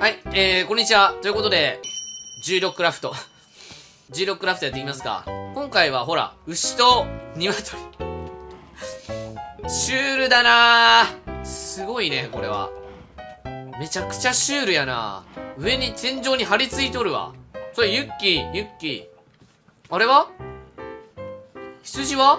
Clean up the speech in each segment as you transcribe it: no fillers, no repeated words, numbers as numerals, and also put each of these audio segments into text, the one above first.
はい、こんにちは。ということで、重力クラフト。重力クラフトやっていきますか。今回はほら、牛と鶏。シュールだなー。すごいね、これは。めちゃくちゃシュールやな。上に天井に張り付いとるわ。それユッキー。あれは羊は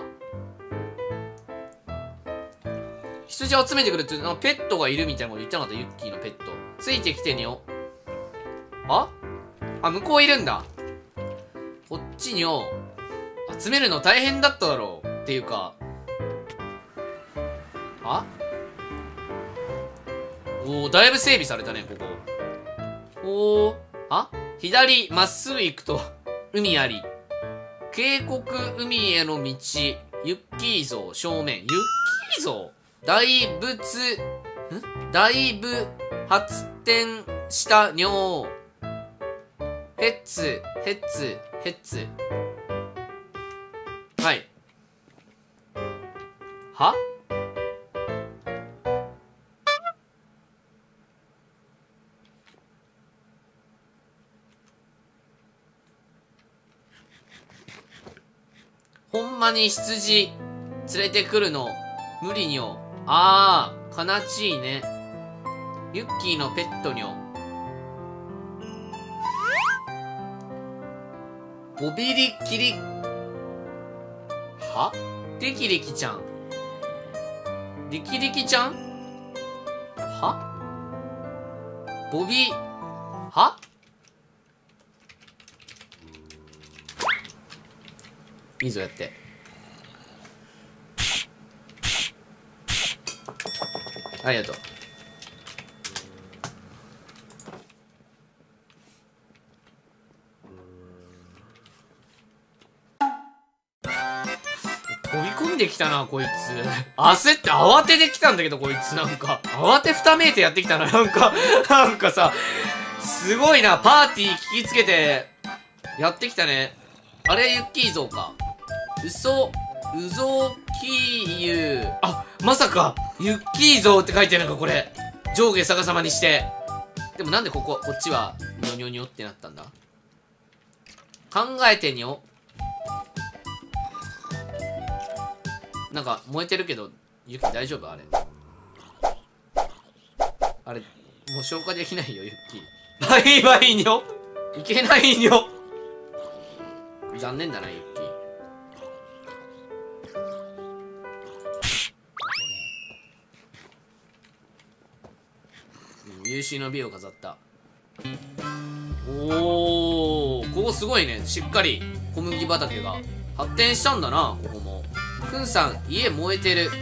羊集めてくるって、なんかペットがいるみたいなこと言ってなかった、ユッキーのペット。ついてきてにょ。あ、向こういるんだ。こっちにょ。集めるの大変だっただろう。っていうか。おー、だいぶ整備されたね、ここ。左、まっすぐ行くと、海あり。渓谷海への道、ユッキー像、正面。ユッキー像大ぶ発展した尿。ヘッツ。はい。ほんまに羊連れてくるの無理にょ。悲しいね。ユッキーのペットにょ。ボビリキリ。リキリキちゃん。リキリキちゃんボビ、いいぞやって。ありがとう。飛び込んできたな、こいつ。焦って慌ててきたんだけど、こいつなんか。慌てふためいてやってきたな、なんかさ、すごいな、パーティー聞きつけて、やってきたね。あれ、ユッキー像か。ウゾーキーユー。まさか、ユッキー像って書いてるのか、これ。上下逆さまにして。でもなんでこっちは、ニョニョニョってなったんだ。考えてにょ。なんか、燃えてるけど、ユッキー大丈夫あれ。あれ、もう消化できないよ、ユッキー。バイバイにょ。いけないにょ。残念だな、ユッキー。優秀の美を飾った。おー、ここすごいね。しっかり小麦畑が発展したんだな、ここも。くんさん、家燃えてる。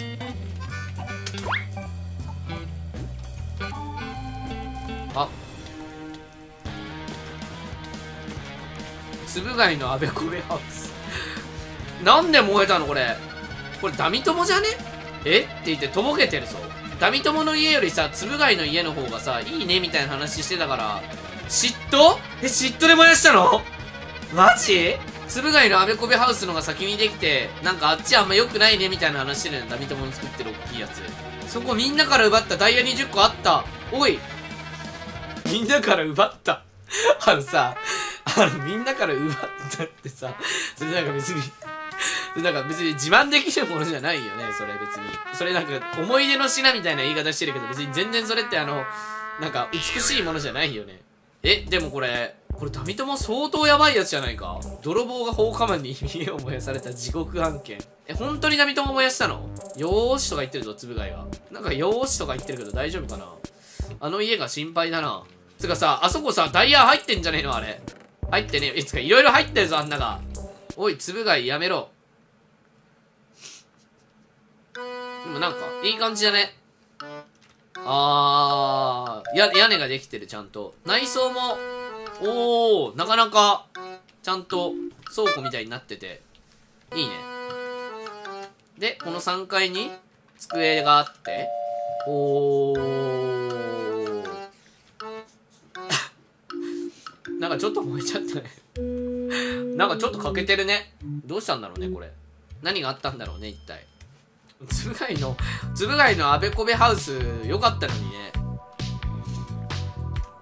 つぶ貝のあべこべハウス。なんで燃えたのこれ。これダミ友じゃねって言ってとぼけてるぞ。ダミ友の家よりさ、つぶ貝の家の方がさ、いいねみたいな話してたから、嫉妬嫉妬で燃やしたのマジつぶ貝のあべこべハウスのが先にできて、なんかあっちあんま良くないねみたいな話してるの。ダミ友の作ってる大きいやつ。そこみんなから奪ったダイヤ20個あった。おいみんなから奪ったみんなから奪ったってさ、それなんか別に自慢できるものじゃないよね、それ別に。それなんか、思い出の品みたいな言い方してるけど、別に全然それってなんか、美しいものじゃないよね。でもこれダミ友相当やばいやつじゃないか。泥棒が放火魔に家を燃やされた地獄案件。本当にダミ友燃やしたの？よーしとか言ってるぞ、つぶ貝は。なんかよーしとか言ってるけど大丈夫かな？あの家が心配だな。つかさ、あそこさ、ダイヤ入ってんじゃねえのあれ。入ってねえ。つかいろいろ入ってるぞ、あんなが。おい、つぶ貝やめろ。でもなんか、いい感じだね。屋根ができてる、ちゃんと。内装も、なかなか、ちゃんと倉庫みたいになってて、いいね。で、この3階に、机があって、なんかちょっと燃えちゃったね。なんかちょっと欠けてるね。どうしたんだろうね、これ。何があったんだろうね、一体。つぶ貝のあべこべハウス、よかったのにね。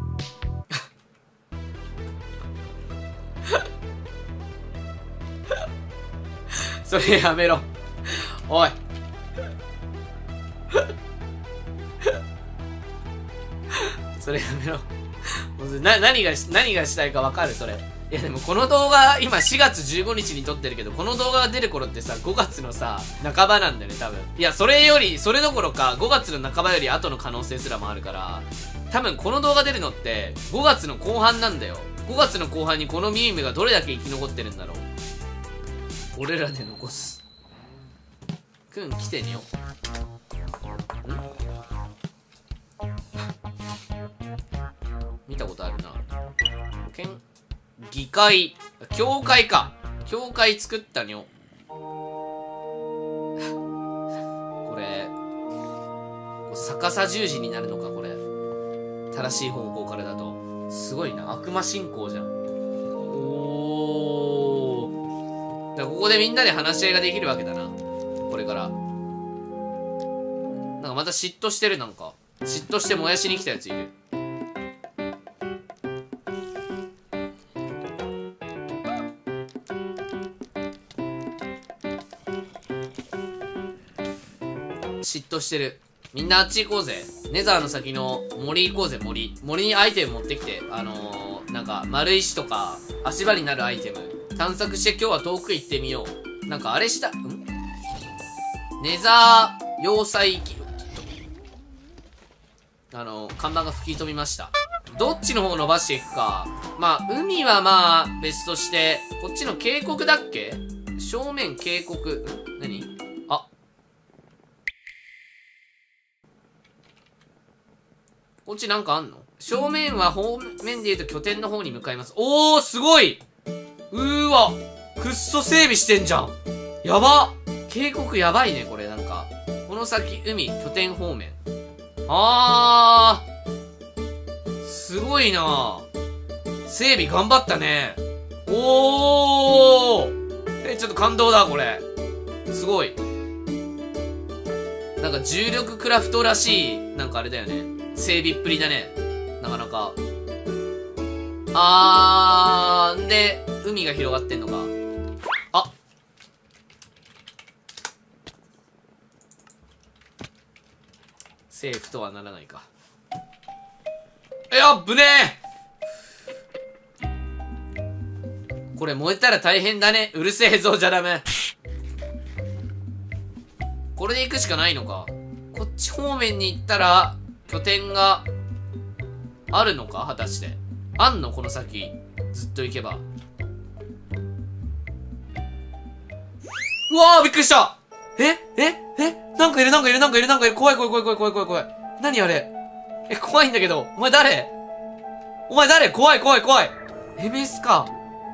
それやめろ。おい。それやめろ。もう何がしたいか分かるそれ。いやでもこの動画、今4月15日に撮ってるけど、この動画が出る頃ってさ、5月のさ、半ばなんだよね、多分。いや、それどころか、5月の半ばより後の可能性すらもあるから、多分この動画出るのって、5月の後半なんだよ。5月の後半にこのミームがどれだけ生き残ってるんだろう。俺らで残す。くん、来てみよう。見たことあるな。議会、教会か。教会作ったにょ。これ、逆さ十字になるのか、これ。正しい方向からだと。すごいな。悪魔信仰じゃん。おー。だからここでみんなで話し合いができるわけだな。これから。なんかまた嫉妬してる、なんか。嫉妬して燃やしに来たやついる。嫉妬してる。みんなあっち行こうぜ。ネザーの先の森行こうぜ、森にアイテム持ってきて。なんか丸石とか足場になるアイテム探索して今日は遠く行ってみよう。なんかあれしたネザー要塞看板が吹き飛びました。どっちの方を伸ばしていくか。まあ海はまあ別として、こっちの渓谷だっけ。正面渓谷。何。こっちなんかあんの。正面は方面で言うと拠点の方に向かいます。おー、すごい。わ。くっそ整備してんじゃん。やば。渓谷やばいね、これなんか。この先、海、拠点方面。すごいな。整備頑張ったね。おー。ちょっと感動だ、これ。すごい。なんか重力クラフトらしい、なんかあれだよね。整備っぷりだね。なかなか。で、海が広がってんのか。セーフとはならないか。ぶねえ。これ燃えたら大変だね。うるせえぞ、じゃダメ。これで行くしかないのか。こっち方面に行ったら、拠点があるのか果たして。あんのこの先。ずっと行けば。うわー、びっくりした。なんかいる。怖い。何あれ。怖いんだけど。お前誰。怖い。エメスか。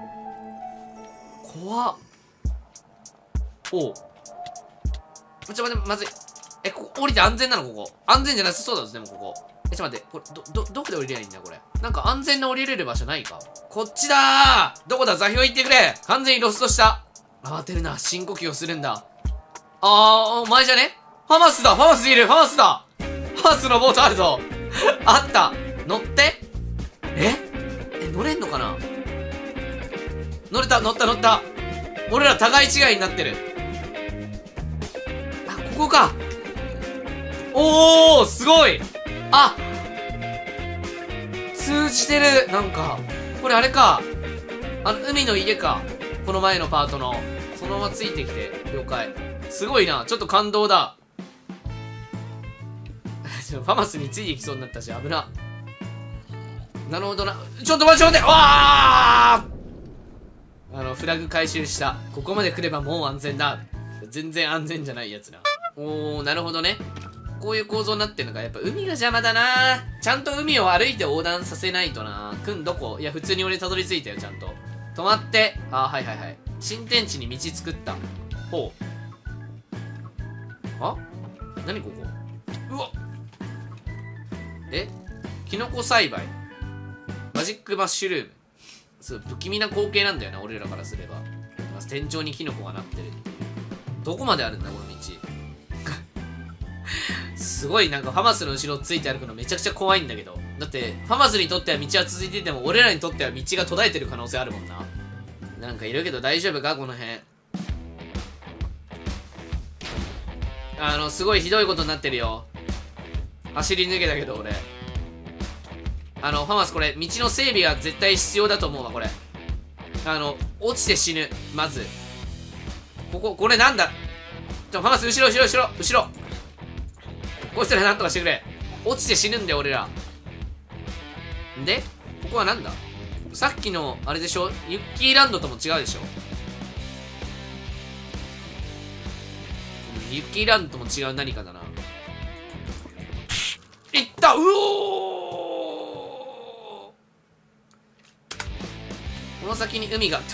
怖っ。おう。待って、まずい。ここ降りて安全なのここ。安全じゃなさそうだぞ、でもここ。ちょっと待って。これ、どこで降りればいいんだこれ。なんか安全な降りれる場所ないか。こっちだー。どこだ、座標言ってくれ。完全にロストした。慌てるな。深呼吸をするんだ。お前じゃね。ファマスだ。ファマスのボートあるぞ。あった。乗って。乗れんのかな。乗った。俺ら互い違いになってる。ここか。おー、すごい。通じてる。なんかこれあれか。海の家か。この前のパートの。そのままついてきて。了解。すごいな。ちょっと感動だ。ファマスについてきそうになったし、危な。なるほどな。ちょっと待って。わー。フラグ回収した。ここまで来ればもう安全だ。全然安全じゃないやつだ。なるほどね。こういう構造になってるのか。やっぱ海が邪魔だな。ちゃんと海を歩いて横断させないとな。どこ。いや、普通に俺たどり着いたよ、ちゃんと。止まって。はい。新天地に道作った。ほう。何ここ。うわっ。キノコ栽培。マジックマッシュルーム。そう、不気味な光景なんだよな、俺らからすれば。天井にキノコがなってる。どこまであるんだ、この道。すごいなんかファマスの後ろついて歩くのめちゃくちゃ怖いんだけど。だって、ファマスにとっては道は続いてても、俺らにとっては道が途絶えてる可能性あるもんな。 なんかいるけど大丈夫かこの辺。すごいひどいことになってるよ。走り抜けたけど俺。ファマスこれ道の整備が絶対必要だと思うわこれ。落ちて死ぬ。まずこれなんだ。ファマス後ろこいつらなんとかしてくれ。落ちて死ぬんだよ俺ら。でここはなんだ。さっきのあれでしょ、ユッキーランドとも違うでしょ。ユッキーランドとも違う何かだな。いった。うおー、この先に海が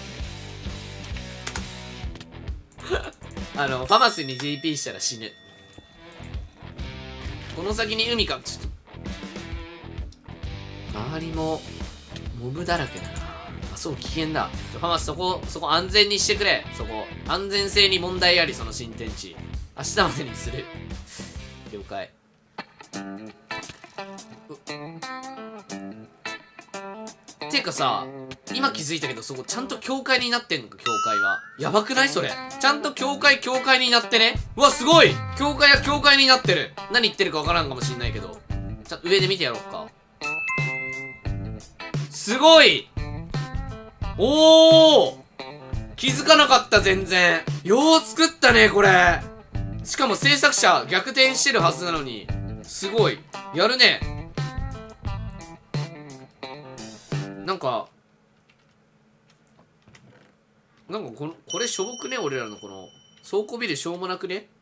ファマスに GP したら死ぬ。この先に海か。ちょっと周りもモブだらけだな。あ、そう危険だ。ファマスそこ安全にしてくれ。そこ安全性に問題あり。その新天地明日までにする。了解。てかさ、今気づいたけどそこちゃんと教会になってんのか。教会はやばくないそれ。ちゃんと教会になってね。うわすごい。教会になってる。何言ってるかわからんかもしんないけど、ちゃんと上で見てやろうか。すごい。おお、気づかなかった。全然よう作ったねこれ。しかも制作者逆転してるはずなのにすごいやるね。なんかこれしょぼくね。俺らのこの倉庫ビルしょうもなくね。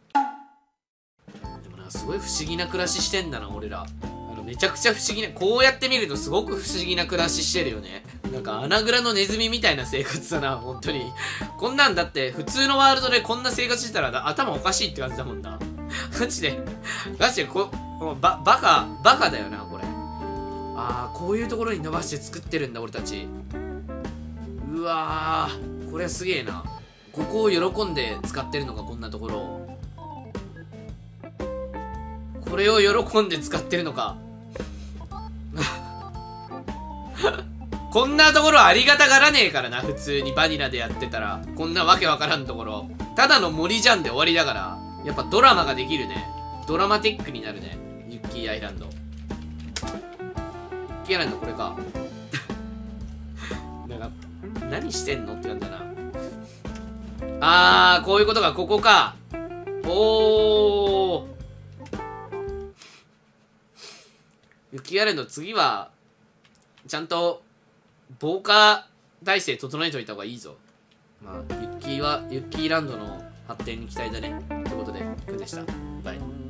でもな、すごい不思議な暮らししてんだな俺ら。めちゃくちゃ不思議な、こうやって見るとすごく不思議な暮らししてるよね。なんか穴蔵のネズミみたいな生活だな本当に。こんなんだって普通のワールドでこんな生活してたら頭おかしいって感じだもんな。マジでバカだよなこれ。ああ、こういうところに伸ばして作ってるんだ俺たち。うわー、これはすげえな。ここを喜んで使ってるのか。こんなところを、これを喜んで使ってるのか。こんなところありがたがらねえからな。普通にバニラでやってたらこんなわけわからんところ、ただの森じゃんで終わりだから。やっぱドラマができるね。ドラマティックになるね。ユッキーアイランド。ユッキーアイランドこれか。なんか何してんのって感じだな。あー、こういうことか。ここか。おー、ユッキーアイランド次はちゃんと防火体制整えといた方がいいぞ。まあユッキーランドの発展に期待だね。ということで、くんでした。バイ。